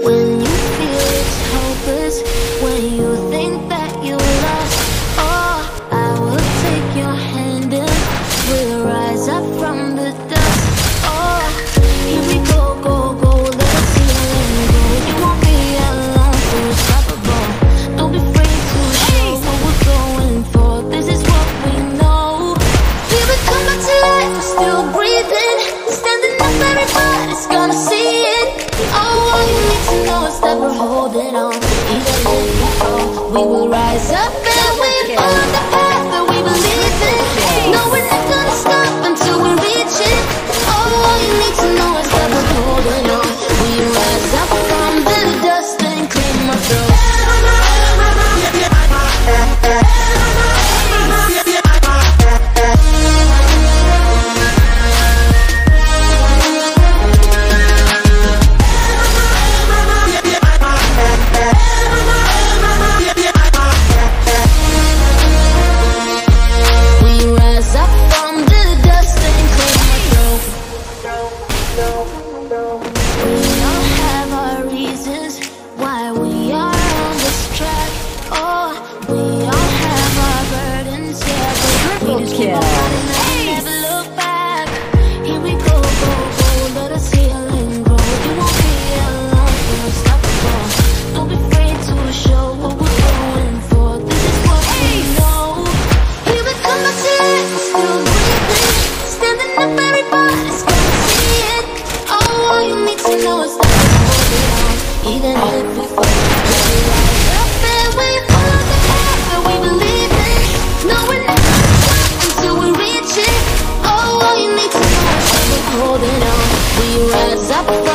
When you feel it's hopeless, when you think that you lost, oh, I will take your hand and we'll rise up from the dust. Oh, here we go, go, go, let us heal and go. You won't be alone, so unstoppable. Don't be afraid to show what we're going for. This is what we know. We will come back to life, we're still breathing. Standing up, everybody's gonna see it. Oh, all you need to know is that we're holding on. Even if we fall, we will rise up and we follow the path that we believe in. No, we're not gonna stop until we reach it. Oh, all you need to know is that we're holding on. We rise up from the dust and clean my throat. Even if we fall, we rise up and we follow the path that we believe in. No, we're not gonna stop until we reach it. Oh, all you need to know is that we're holding on. We rise up.